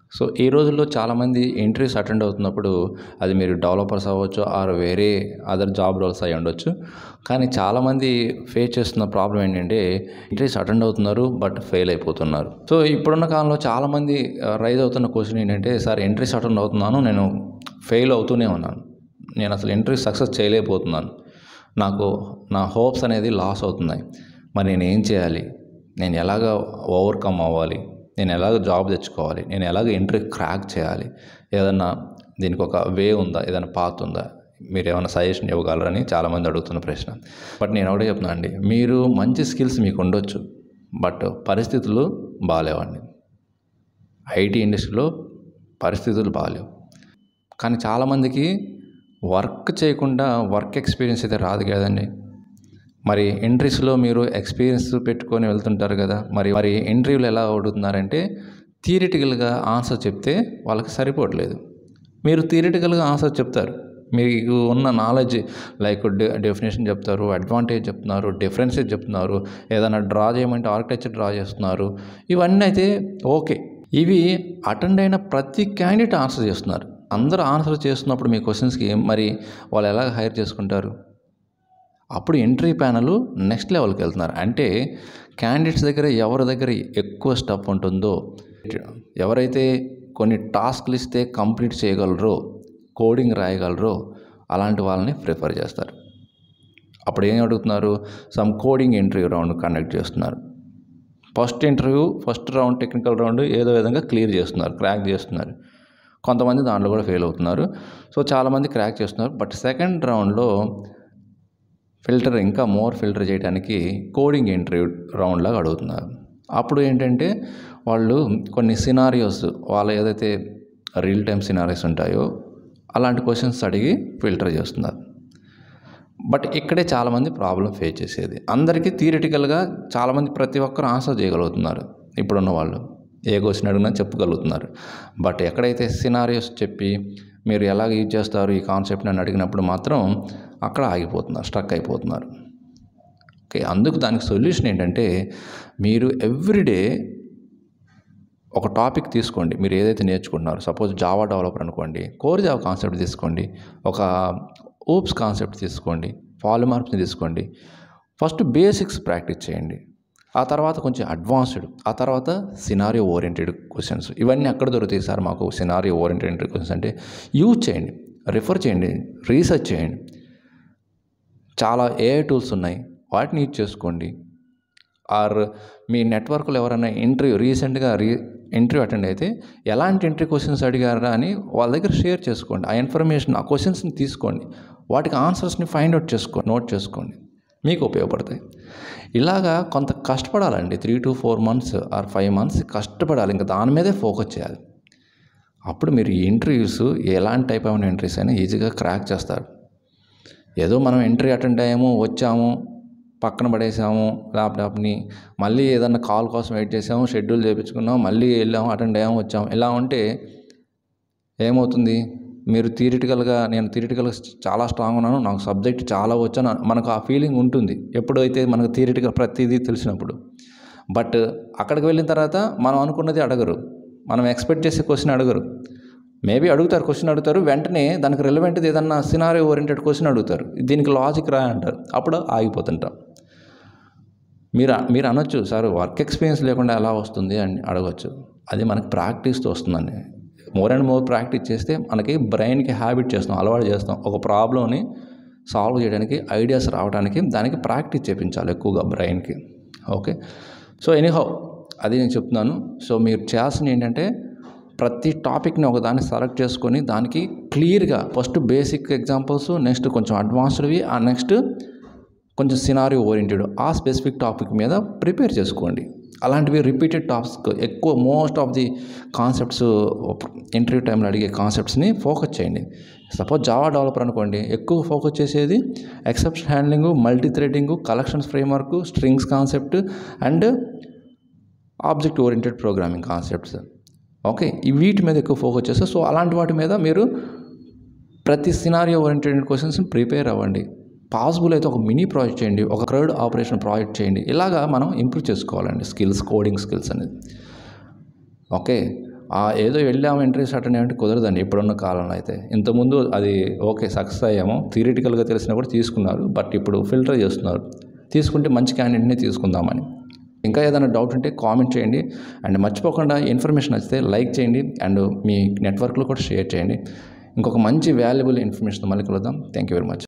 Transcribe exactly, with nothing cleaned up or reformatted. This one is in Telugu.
సో, ఈ రోజుల్లో చాలామంది ఇంటర్వ్యూస్ అటెండ్ అవుతున్నప్పుడు అది మీరు డెవలపర్స్ అవ్వచ్చు ఆర్ వేరే అదర్ జాబ్ రోల్స్ అయ్యి ఉండొచ్చు. కానీ చాలామంది ఫేస్ చేస్తున్న ప్రాబ్లమ్ ఏంటంటే ఇంటర్వ్యూస్ అటెండ్ అవుతున్నారు బట్ ఫెయిల్ అయిపోతున్నారు. సో, ఇప్పుడున్న కాలంలో చాలామంది ఆహ్, రైజ్ అవుతున్న క్వెషన్ ఏంటంటే సార్ ఇంటర్వ్యూస్ అటెండ్ అవుతున్నాను. నేను ఫెయిల్ అవుతూనే ఉన్నాను. నేను అసలు ఇంటర్వ్యూ సక్సెస్ చేయలేకపోతున్నాను. నాకు నా హోప్స్ అనేది లాస్ అవుతున్నాయి. మరి నేనేం చేయాలి? నేను ఎలాగ ఓవర్‌కమ్ అవ్వాలి? నేను ఎలాగ జాబ్ తెచ్చుకోవాలి? నేను ఎలాగ ఇంటర్వ్యూ క్రాక్ చేయాలి? ఏదన్నా దీనికి ఒక వే ఉందా? ఏదైనా పాత్ ఉందా? మీరేమైనా సజెషన్ ఇవ్వగలరని చాలామంది అడుగుతున్న ప్రశ్న. బట్ నేను ఒకటే చెప్తున్నా అండి. మీరు మంచి స్కిల్స్ మీకు ఉండొచ్చు. బట్ పరిస్థితులు బాలేవండి. ఐటీ ఇండస్ట్రీలో పరిస్థితులు బాలేవు. కానీ చాలామందికి వర్క్ చేయకుండా వర్క్ ఎక్స్పీరియన్స్ అయితే రాదు కదండి. మరి ఇంటర్వ్యూస్లో మీరు ఎక్స్పీరియన్స్ పెట్టుకొని వెళ్తుంటారు కదా. మరి మరి ఇంటర్వ్యూలు ఎలా అడుగుతున్నారంటే థియరిటికల్గా ఆన్సర్ చెప్తే వాళ్ళకి సరిపోవట్లేదు. మీరు థియరిటికల్గా ఆన్సర్ చెప్తారు. మీకు ఉన్న నాలెడ్జ్ లైక్ డె డెఫినేషన్ చెప్తారు, అడ్వాంటేజ్ చెప్తున్నారు, డిఫరెన్సెస్ చెప్తున్నారు, ఏదైనా డ్రా చేయమంటే ఆర్కిటెక్చర్ డ్రా చేస్తున్నారు. ఇవన్నీ అయితే ఓకే. ఇవి అటెండ్ అయిన ప్రతి క్యాండిడేట్ ఆన్సర్ చేస్తున్నారు. అందరూ ఆన్సర్ చేస్తున్నప్పుడు మీ క్వశ్చన్స్కి మరి వాళ్ళు ఎలా హైర్ చేసుకుంటారు? అప్పుడు ఇంటర్వ్యూ ప్యానల్ నెక్స్ట్ లెవెల్కి వెళ్తున్నారు. అంటే క్యాండిడేట్స్ దగ్గర ఎవరి దగ్గర ఎక్కువ స్టఫ్ ఉంటుందో, ఎవరైతే కొన్ని టాస్క్లు ఇస్తే కంప్లీట్ చేయగలరో, కోడింగ్ రాయగలరో అలాంటి వాళ్ళని ప్రిఫర్ చేస్తారు. అప్పుడు ఏం అడుగుతున్నారు? Some coding interview round conduct చేస్తున్నారు. First interview first round technical round ఏదో విధంగా క్లియర్ చేస్తున్నారు, క్రాక్ చేస్తున్నారు. కొంతమంది దాంట్లో కూడా ఫెయిల్ అవుతున్నారు. సో చాలామంది క్రాక్ చేస్తున్నారు. బట్ సెకండ్ రౌండ్లో ఫిల్టర్ ఇంకా మోర్ ఫిల్టర్ చేయడానికి కోడింగ్ ఇంటర్వ్యూ రౌండ్ లాగా అడుగుతున్నారు. అప్పుడు ఏంటంటే వాళ్ళు కొన్ని సినారియోస్, వాళ్ళ ఏదైతే రియల్ టైమ్ సినారియోస్ ఉంటాయో అలాంటి క్వశ్చన్స్ అడిగి ఫిల్టర్ చేస్తున్నారు. బట్ ఇక్కడే చాలామంది ప్రాబ్లం ఫేస్ చేసేది. అందరికీ థియరిటికల్గా చాలామంది ప్రతి ఒక్కరు ఆన్సర్ చేయగలుగుతున్నారు. ఇప్పుడున్న వాళ్ళు ఏ క్వశ్చన్ అడిగినా చెప్పగలుగుతున్నారు. బట్ ఎక్కడైతే సినారియోస్ చెప్పి మీరు ఎలాగ యూజ్ చేస్తారు ఈ కాన్సెప్ట్ని అని అడిగినప్పుడు మాత్రం అక్కడ ఆగిపోతున్నారు, స్ట్రక్ అయిపోతున్నారు. ఓకే, అందుకు దానికి సొల్యూషన్ ఏంటంటే మీరు ఎవ్రీడే ఒక టాపిక్ తీసుకోండి. మీరు ఏదైతే నేర్చుకుంటున్నారో, సపోజ్ జావా డెవలపర్ అనుకోండి, కోర్ జావా కాన్సెప్ట్ తీసుకోండి, ఒక ఓప్స్ కాన్సెప్ట్ తీసుకోండి, పాలిమార్ఫ్ని తీసుకోండి. ఫస్ట్ బేసిక్స్ ప్రాక్టీస్ చేయండి. ఆ తర్వాత కొంచెం అడ్వాన్స్డ్, ఆ తర్వాత సినారియో ఓరియంటెడ్ క్వశ్చన్స్. ఇవన్నీ ఎక్కడ దొరుకుతాయి సార్ మాకు సినారియో ఓరియంటెడ్ క్వశ్చన్స్ అంటే? యూజ్ చేయండి, రిఫర్ చేయండి, రీసెర్చ్ చేయండి. చాలా ఏఐ టూల్స్ ఉన్నాయి, వాటిని యూజ్ చేసుకోండి. ఆర్ మీ నెట్వర్క్లో ఎవరైనా ఇంటర్వ్యూ రీసెంట్గా రీ ఇంటర్వ్యూ అటెండ్ అయితే ఎలాంటి ఇంటర్వ్యూ క్వశ్చన్స్ అడిగారా అని వాళ్ళ దగ్గర షేర్ చేసుకోండి. ఆ ఇన్ఫర్మేషన్, ఆ క్వశ్చన్స్ని తీసుకోండి, వాటికి ఆన్సర్స్ని ఫైండ్ అవుట్ చేసుకోండి, నోట్ చేసుకోండి, మీకు ఉపయోగపడతాయి. ఇలాగా కొంత కష్టపడాలండి. Three to four months or five months కష్టపడాలి. ఇంకా దాని మీదే ఫోకస్ చేయాలి. అప్పుడు మీరు ఈ ఇంటర్వ్యూస్ ఎలాంటి టైప్ ఆఫ్ ఇంటర్వ్యూస్ అయినా ఈజీగా క్రాక్ చేస్తారు. ఏదో మనం ఇంటర్వ్యూ అటెండ్ అయ్యాము, వచ్చాము, పక్కన పడేసాము ల్యాప్టాప్ని, మళ్ళీ ఏదన్నా కాల్ కోసం వెయిట్ చేసాము, షెడ్యూల్ చేయించుకున్నాము, మళ్ళీ వెళ్ళాము, అటెండ్ అయ్యాము, వచ్చాము. ఇలా ఉంటే ఏమవుతుంది? మీరు థియరిటికల్గా నేను థియరిటికల్గా చాలా స్ట్రాంగ్ ఉన్నాను, నాకు సబ్జెక్ట్ చాలా వచ్చాను, మనకు ఆ ఫీలింగ్ ఉంటుంది ఎప్పుడైతే మనకు థియరిటికల్ ప్రతిదీ తెలిసినప్పుడు. బట్ అక్కడికి వెళ్ళిన తర్వాత మనం అనుకున్నది అడగరు, మనం ఎక్స్పెక్ట్ చేసే క్వశ్చన్ అడగరు. మేబీ అడుగుతారు, క్వశ్చన్ అడుగుతారు, వెంటనే దానికి రిలవెంట్ది ఏదన్నా సినారియో ఓరియంటెడ్ క్వశ్చన్ అడుగుతారు, దీనికి లాజిక్ రా అంటారు. అప్పుడు ఆగిపోతుంటాం. మీరు మీరు అనొచ్చు సార్ వర్క్ ఎక్స్పీరియన్స్ లేకుండా ఎలా వస్తుంది అని అడగచ్చు. అది మనకి ప్రాక్టీస్తో వస్తుందండి. మోర్ అండ్ మోర్ ప్రాక్టీస్ చేస్తే మనకి బ్రెయిన్కి హ్యాబిట్ చేస్తాం, అలవాటు చేస్తాం. ఒక ప్రాబ్లమ్ని సాల్వ్ చేయడానికి, ఐడియాస్ రావడానికి దానికి ప్రాక్టీస్ చేయించాలి ఎక్కువగా బ్రెయిన్కి. ఓకే, సో ఎనీహౌ అది నేను చెప్తున్నాను. సో మీరు చేయాల్సింది ఏంటంటే ప్రతి టాపిక్ని ఒకదాన్ని సెలెక్ట్ చేసుకొని దానికి క్లియర్గా ఫస్ట్ బేసిక్ ఎగ్జాంపుల్స్, నెక్స్ట్ కొంచెం అడ్వాన్స్డ్వి, ఆ నెక్స్ట్ కొంచెం సినారియో ఓరియంటెడ్ ఆ స్పెసిఫిక్ టాపిక్ మీద ప్రిపేర్ చేసుకోండి. అలాంటివి రిపీటెడ్ టాస్క్ ఎక్కువ most of the concepts interview టైంలో అడిగే కాన్సెప్ట్స్ని ఫోకస్ చేయండి. సపోజ్ జావా డెవలపర్ అనుకోండి, ఎక్కువ ఫోకస్ చేసేది exception handling, multi threading, collections framework, strings concept and object oriented programming concepts. Okay, ఈ వీటి మీద ఎక్కువ ఫోకస్ చేస్తారు. సో అలాంటి వాటి మీద మీరు ప్రతి సినారియో ఓరియంటెడ్ క్వశ్చన్స్ని ప్రిపేర్ అవ్వండి. పాసిబుల్ అయితే ఒక మినీ ప్రాజెక్ట్ చేయండి, ఒక క్రౌడ్ ఆపరేషన్ ప్రాజెక్ట్ చేయండి. ఇలాగా మనం ఇంప్రూవ్ చేసుకోవాలండి స్కిల్స్, కోడింగ్ స్కిల్స్ అనేది. ఓకే, ఆ ఏదో వెళ్ళాము ఇంటర్వ్యూస్ అటెండ్ అంటే కుదరదండి ఇప్పుడున్న కాలంలో అయితే. ఇంతకుముందు అది ఓకే సక్సెస్ అయ్యాము. థియరిటికల్‌గా తెలిసినా కూడా తీసుకున్నారు. బట్ ఇప్పుడు ఫిల్టర్ చేస్తున్నారు. తీసుకుంటే మంచి క్యాండిడేట్‌నే తీసుకుందామని. ఇంకా ఏదైనా డౌట్ ఉంటే కామెంట్ చేయండి. అండ్ మర్చిపోకుండా ఇన్ఫర్మేషన్ నచ్చితే లైక్ చేయండి. అండ్ మీ నెట్వర్క్‌లో కూడా షేర్ చేయండి. ఇంకొక మంచి వాల్యుబుల్ ఇన్ఫర్మేషన్‌తో మళ్ళీ కలుద్దాం. Thank you very much.